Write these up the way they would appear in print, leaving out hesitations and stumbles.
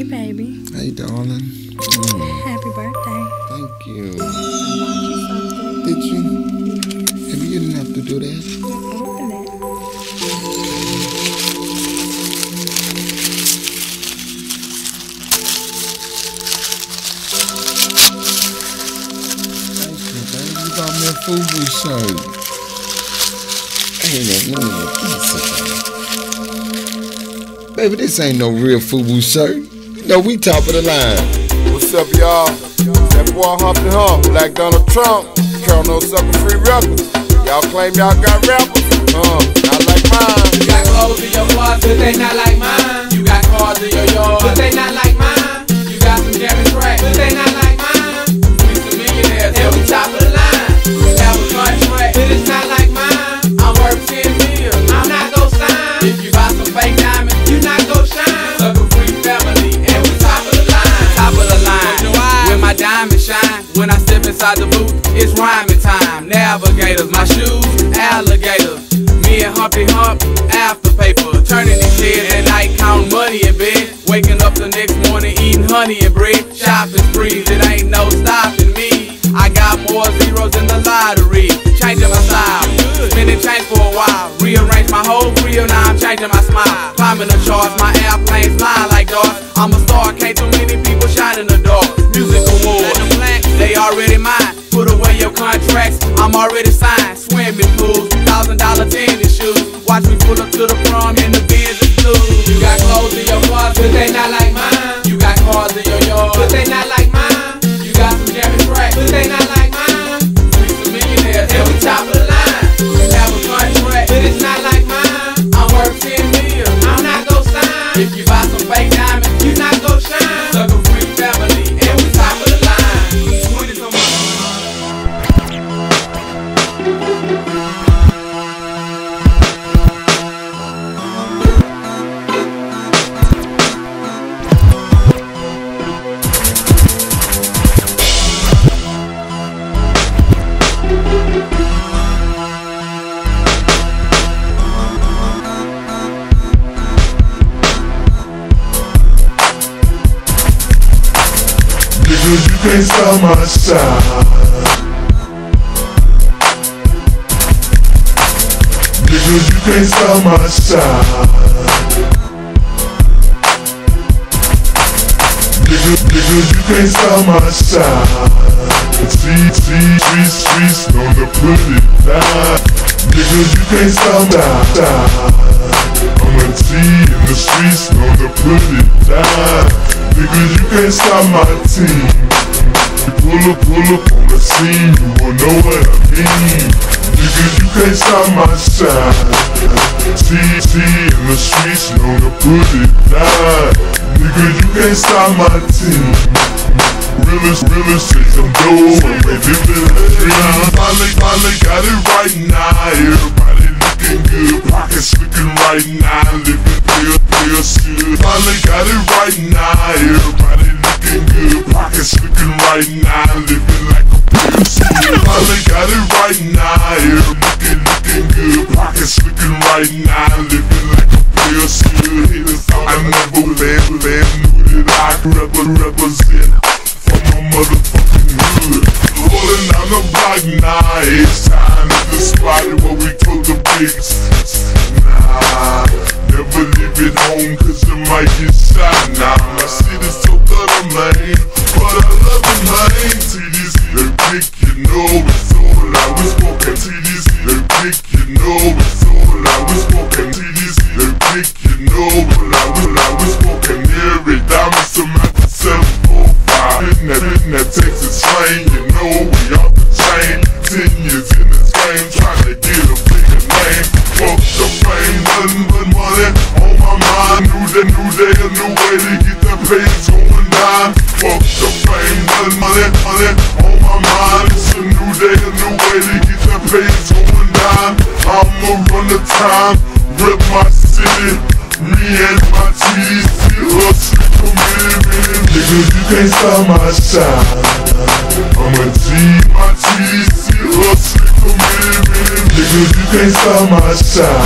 baby. Hey, darling. Happy birthday. Thank you. I bought you something. Did you? Maybe you didn't have to do that. Open it. Thank you, baby. You got me a FUBU shirt. Hey, let me get baby, this ain't no real FUBU shirt. No, we top of the line. What's up, y'all? That boy Humpty Hump, Black Donald Trump, Carol No Sucker Free Records. Y'all claim y'all got rappers? Not like mine. You got clothes in your closet, but they not like mine. You got cars in your yard, but they not like mine. You got some jamming tracks, but they not like mine. We some millionaires, and we top of the line. We have a contract, but it's not like mine. I'm worth 10 mil, I'm not gon' sign. If you buy some fake diamonds, you not gon' shine. Sucker Free family, and we top of the line. Top of the line, when my diamonds shine. When I step inside the booth, it's rhyming time. Navigators, my shoes, alligators. Me and Humpty Hump, after paper. Turning these heads at night, counting money in bed. Waking up the next morning, eating honey and bread. Shopping sprees, it ain't no stopping me. I got more zeros in the lottery. Changing my style, spending change for a while. Rearrange my whole crib, now I'm changing my smile. Climbing the charts, my airplanes flying like darts. I'm a star, can't too many people shine in the dark. Music awards, they already mine. Put away your contracts, I'm already signed. Swimming pools, $1,000 tennis shoes. Watch me pull up to the prom in the Benz and blues. You got clothes in your closet, but they not like mine. You got cars in your yard, but they not like mine. You got some jamming tracks, but they not like mine. We some millionaires, and we top of the line. You have a contract, but it's not like mine. I'm worth 10 mil, I'm not gon' sign. If you buy some fake diamonds, you not gon' shine. Sucker Free family, and we top of the line. 20 some You can't stop my shine. Nigga, you can't stop my shine. Nigga, you can't stop my shine. Streets, known to put it down. Nigga, you can't stop my shine. I'm a T in the streets, known to put it down. Nigga, you can't stop my team. You pull up on the scene, you will know what I mean. Nigga, you can't stop my shine. T in the streets, known to put it down. Nigga, you can't stop my team. Realest, take some dough and we live in the dream. Finally got it right now. Everybody looking good, pockets looking right now. Living real good. Finally got it right now. Everybody looking good, pockets looking right now. Living like a real good. Finally got it right now. Looking good, pockets looking right now. Living like a real good. I never let knew that I could represent for my motherfucking hood. Rolling down the block now, it's time at the spot where we told the pigs. Nah, never leave it home cause you might get shot. Nah, my shit is so gutter, man, but I love it, man. TDC, they pick, you know it's all I was smoking. TDC, they pick, you know it's all I was smoking. TDC, they pick, you know I was smoking. Every diamond some after 745. Hitting that Texas train, you know we off the chain. 10 years in this game, trying to get a bigger name. Fuck the fame, nothing but money on my mind. New day, a new way to get that page going down. Fuck the fame, nothing money on my mind. It's a new day, a new way to get that page going down. I'ma run the time, rip my city. Me and my TDC hustling for me. Nigga, you can't stop my shine. I'm a G, my TDC hustling for me. Nigga, you can't stop my shine.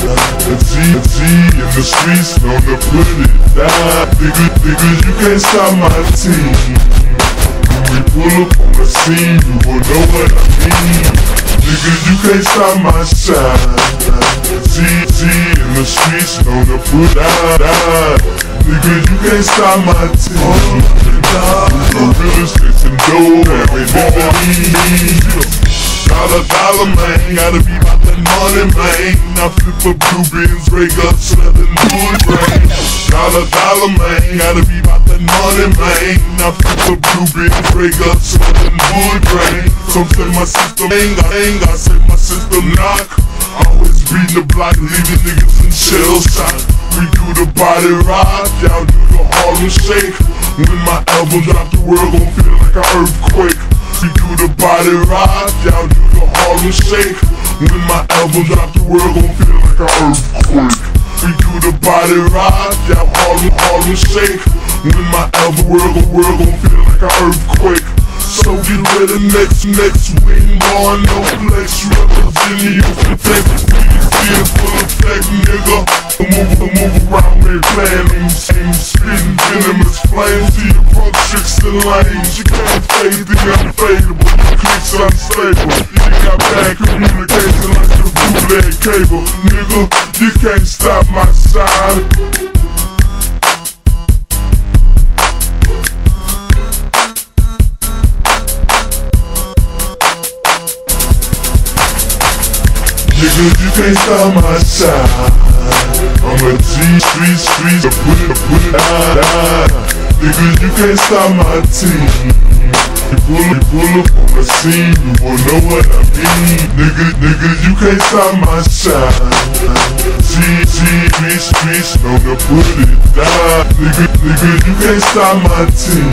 G in the streets, known to put it down. Niggas, you can't stop my team. When we pull up on the scene, you will know what I mean. Niggas, you can't stop my shine. G in the streets, known to put down. Niggas, you can't stop my team. Gorillas chasing dough, and we never leave. Dollar, man, gotta be about that money, man. I flip a blue Benz, rig up, selling Louis brain. Dollar, man, gotta be about that money, man. I flip a blue Benz, rig up, selling Louis brain. Some say my system ain't got, say my system knock. Always beating the block, leaving niggas in shell shock. We do the body rock, y'all do the Harlem shake. When my album drop, the world gon' feel like an earthquake. We do the body rock, y'all do the Harlem shake. When my album drop, the world gon' feel like an earthquake. We do the body rock, y'all Harlem shake. When my album world gon' feel like an earthquake. So get ready next wing, more no flex. Representing you for take full effect, nigga. Move around me, playing these same spitting venomous flames to your punk tricks and lanes. You can't fade the unfadable, your clicks unstable. You got bad communication like your bootleg cable. Nigga, you can't stop my shine. Niggas, you can't stop my shine. I'm a G, streets, put it down. Niggas, you can't stop my team. You pull up on the scene, you will know what I mean. Niggas, you can't stop my shine. G, streets, known to put it down. Niggas, you can't stop my team.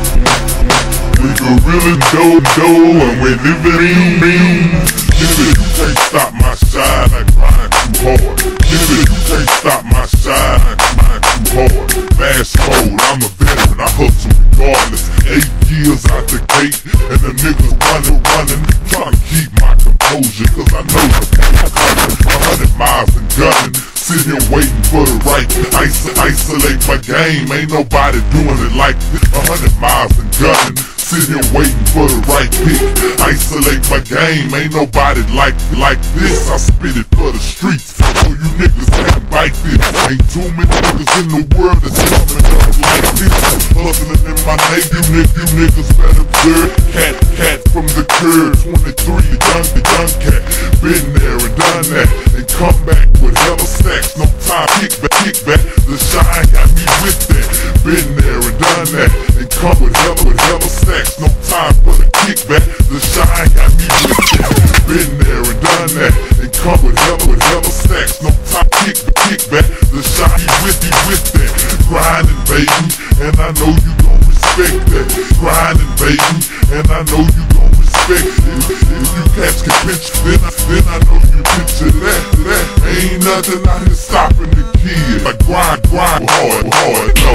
We gorillas dough, and we living mean. Nigga, you can't stop my shine, I grind too hard. Nigga, you can't stop my shine, I grind too hard. Fast forward, I'm a veteran, I hustle regardless. 8 years out the gate, and the niggas running, trying to keep my composure, cause I know the pain coming. 100 miles and gunning, sit here waiting for the right. Isolate my game, ain't nobody doing it like this. 100 miles and gunning, sit here waiting for the right pick. Isolate my game, ain't nobody like this. I spit it for the streets, so you niggas can't bite this. Ain't too many niggas in the world that's coming up like this. Hustling in my name, you niggas better observe. Cat from the curb, 23, young cat. Been there and done that, and come back with hella stacks. No time, kick back, the shine got me with that. Been there and done that, and come with hella stacks. No time for the kickback, the shine got me with that. Been there and done that, and come with hella stacks. No time, kickback, the shine with that. Grinding, baby, and I know you gon' respect that. Grinding, baby, and I know you gon' respect it. If you cats can picture, then I know you picture that. Ain't nothing out here stopping the kid. I grind hard, no.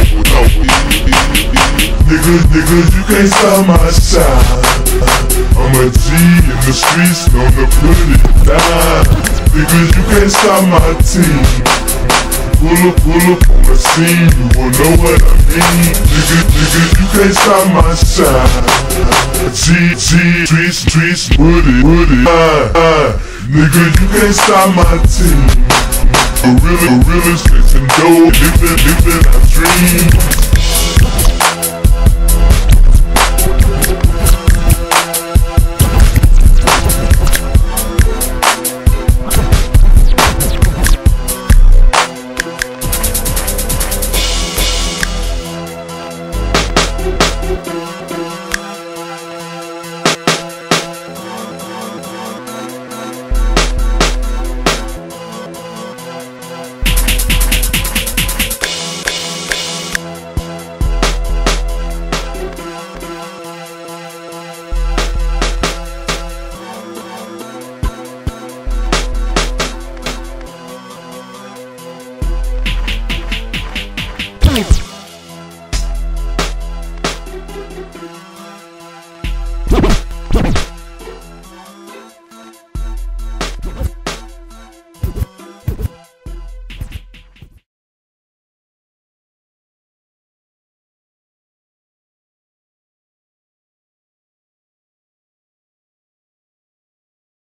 Niggas, you can't stop my shine. I'm a G in the streets, known to put it down. Niggas, you can't stop my team. Pull up on the scene, you will know what I mean. Niggas, you can't stop my shine. G, streets, put it down. Niggas, you can't stop my team. Gorillas chasing dough, living I dream.